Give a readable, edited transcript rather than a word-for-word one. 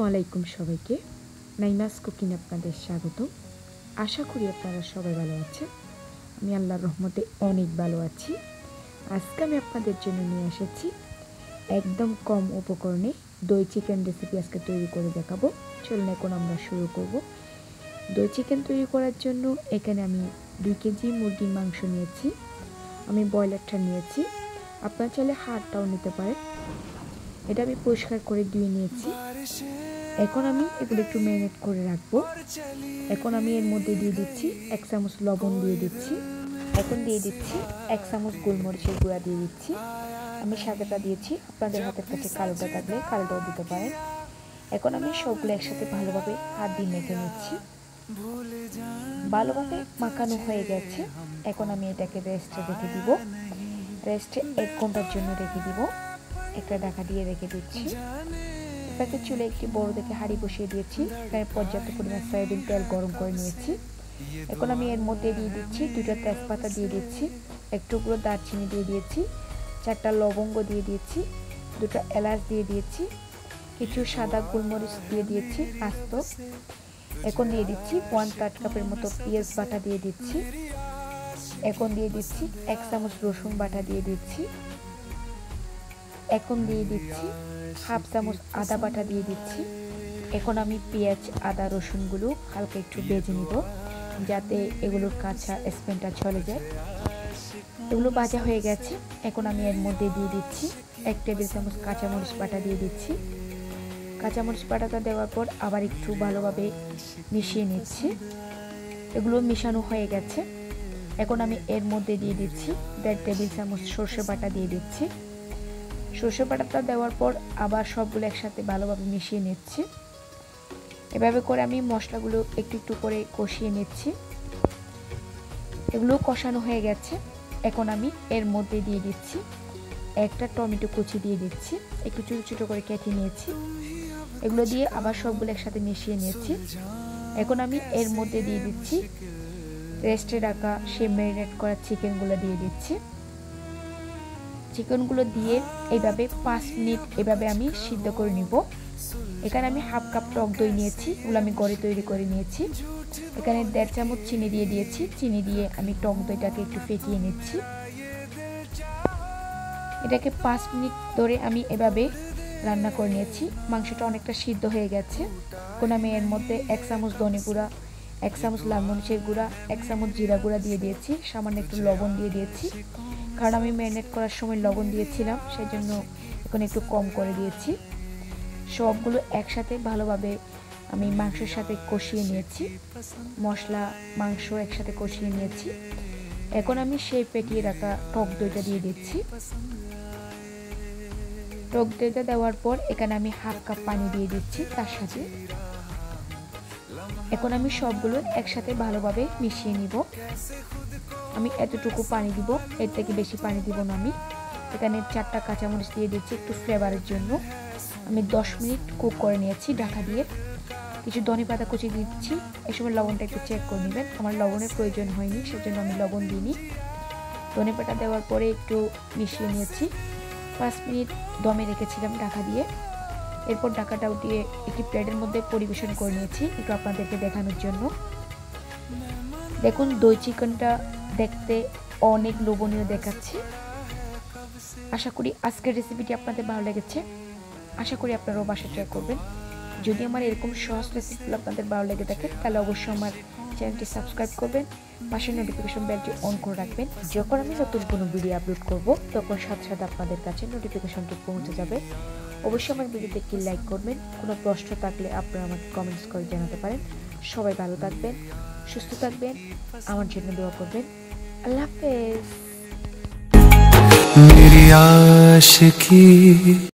আলাইকুম সবাইকে। নাইমাস কুকিং আপনাদের স্বাগত। আশা করি আপনারা সবাই ভালো আছেন। আমি আল্লাহর রহমতে অনেক ভালো আছি। আজকে আমি আপনাদের জন্য নিয়ে এসেছি একদম কম উপকরণে দই চিকেন রেসিপি আজকে তৈরি করে দেখাবো। চলুন এখন আমরা শুরু করব। দই চিকেন তৈরি করার জন্য এখানে আমি 2 কেজি মুরগির মাংস নিয়েছি। আমি ব্রয়লারটা নিয়েছি, আপনারা চাইলে হাড়টাও নিতে পারেন। এটা আমি পরিষ্কার করে ধুয়ে নিয়েছি। এখন আমি এগুলো একটু ম্যারিনেট করে রাখবো। এখন আমি এর মধ্যে দিয়ে দিচ্ছি 1 চামচ লবণ দিয়ে দিচ্ছি। এখন দিয়ে দিচ্ছি 1 চামচ গোলমরিচের গুঁড়া দিয়ে দিচ্ছি। আমি সাদাটা দিয়েছি, আপনাদের হাতের কাছে কালোটা থাকলে কালোটাও দিতে পারেন। এখন আমি সবগুলো একসাথে ভালোভাবে হাত দিয়ে মেখে নিচ্ছি। ভালোভাবে মাখানো হয়ে গেছে। এখন আমি এটাকে রেস্টে রেখে দিব। রেস্টে 1 ঘন্টার জন্য রেখে দিব। একটা ঢাকা দিয়ে রেখে দিচ্ছি। এটাকে চুলে একটি বড় দেখে হাঁড়ি বসিয়ে দিয়েছি। এখানে পর্যাপ্ত পরিমাণ সয়াবিন তেল গরম করে নিয়েছি। এখন আমি এর মধ্যে দিয়ে দিচ্ছি 2টা তেজপাতা দিয়ে দিচ্ছি, 1 টুকরো দারচিনি দিয়ে দিয়েছি, 4টা লবঙ্গ দিয়ে দিয়েছি, 2টা এলাচ দিয়ে দিয়েছি, কিছু সাদা গোলমরিচ দিয়ে দিয়েছি আস্ত। এখন দিয়ে দিচ্ছি 1/3 কাপের মতো পেঁয়াজ বাটা দিয়ে দিচ্ছি। এখন দিয়ে দিচ্ছি 1 চামচ রসুন বাটা দিয়ে দিচ্ছি। এখন দিয়ে দিচ্ছি 1/2 চামচ আদা বাটা দিয়ে দিচ্ছি। এখন আমি পেঁয়াজ আদা রসুনগুলো হালকা একটু ভেজে নিব, যাতে এগুলোর কাঁচা স্মেলটা চলে যায়। এগুলো ভাজা হয়ে গেছে। এখন আমি এর মধ্যে দিয়ে দিচ্ছি 1 টেবিল চামচ কাঁচামরিচ বাটা দিয়ে দিচ্ছি। কাঁচামরিচ বাটাটা দেওয়ার পর আবার একটু ভালোভাবে মিশিয়ে নিচ্ছি। এগুলো মিশানো হয়ে গেছে। এখন আমি এর মধ্যে দিয়ে দিচ্ছি 1.5 টেবিল চামচ সরষে বাটা দিয়ে দিচ্ছি। সরষে বাটাটা দেওয়ার পর আবার সবগুলো একসাথে ভালোভাবে মিশিয়ে নিচ্ছি। এভাবে করে আমি মশলাগুলো একটু একটু করে কষিয়ে নিচ্ছি। এগুলো কষানো হয়ে গেছে। এখন আমি এর মধ্যে দিয়ে দিচ্ছি 1টা টমেটো কুচি দিয়ে দিচ্ছি, একটু ছোটো ছোটো করে কেটে নিয়েছি। এগুলো দিয়ে আবার সবগুলো একসাথে মিশিয়ে নিয়েছি। এখন আমি এর মধ্যে দিয়ে দিচ্ছি রেস্টে রাখা সেই ম্যারিনেট করা চিকেনগুলো দিয়ে দিচ্ছি। চিকেনগুলো দিয়ে এইভাবে 5 মিনিট এভাবে আমি সিদ্ধ করে নিব। এখানে আমি 1/2 কাপ টক দই নিয়েছি, এগুলো আমি ঘরে তৈরি করে নিয়েছি। এখানে 1.5 চামচ চিনি দিয়ে দিয়েছি। চিনি দিয়ে আমি টক দইটাকে একটু ফেটিয়ে নিচ্ছি। এটাকে 5 মিনিট ধরে আমি এভাবে রান্না করে নিয়েছি। মাংসটা অনেকটা সিদ্ধ হয়ে গেছে। এখন আমি এর মধ্যে 1 চামচ ধনে গুঁড়া, 1 চামচ লাল মরিচের গুঁড়া, 1 চামচ জিরা গুঁড়া দিয়ে দিয়েছি। সামান্য একটু লবণ দিয়ে দিয়েছি, কারণ আমি ম্যারিনেট করার সময় লবণ দিয়েছিলাম, সেই জন্য এখন একটু কম করে দিয়েছি। সবগুলো একসাথে ভালোভাবে আমি মাংসের সাথে কষিয়ে নিয়েছি। মশলা মাংস একসাথে কষিয়ে নিয়েছি। এখন আমি সেই ফেটিয়ে রাখা টক দইটা দিয়ে দিচ্ছি। টক দইটা দেওয়ার পর এখানে আমি 1/2 কাপ পানি দিয়ে দিচ্ছি তার সাথে। এখন আমি সবগুলো একসাথে ভালোভাবে মিশিয়ে নিব। আমি এতটুকু পানি দিব, এর থেকে বেশি পানি দিব না। আমি এখানে 4টা কাঁচামরিচ দিয়ে দিচ্ছি একটু ফ্লেভারের জন্য। আমি 10 মিনিট কুক করে নিয়েছি ঢাকা দিয়ে। কিছু ধনে পাতা কুচি দিচ্ছি। এই সময় লবণটা একটু চেক করে নেবেন। আমার লবণের প্রয়োজন হয়নি, সেজন্য আমি লবণ দিইনি। ধনে পাতা দেওয়ার পরে একটু মিশিয়ে নিয়েছি। 5 মিনিট দমে রেখেছিলাম ঢাকা দিয়ে। এরপর ঢাকাটা উঠিয়ে একটি প্লেটের মধ্যে পরিবেশন করে নিয়েছি, একটু আপনাদেরকে দেখানোর জন্য। দেখুন দই চিকেনটা দেখতে অনেক লোভনীয় দেখাচ্ছে। আশা করি আজকের রেসিপিটি আপনাদের ভালো লেগেছে। আশা করি আপনারাও বাসায় ট্রাই করবেন। যদি আমার এরকম সহজ রেসিপিগুলো আপনাদের ভালো লেগে থাকে, তাহলে অবশ্যই আমার চ্যানেলটি সাবস্ক্রাইব করবেন, পাশের নোটিফিকেশন বেলটি অন করে রাখবেন। যখন আমি নতুন কোনো ভিডিও আপলোড করব, তখন সাথে সাথে আপনাদের কাছে নোটিফিকেশনটি পৌঁছে যাবে। অবশ্যই আমার ভিডিওতে একটি লাইক করবেন। কোনো প্রশ্ন থাকলে আপনারা আমাকে কমেন্টস করে জানাতে পারেন। সবাই ভালো থাকবেন, সুস্থ থাকবেন, আমার জন্য দোয়া করবেন। আল্লাহ হাফেজ।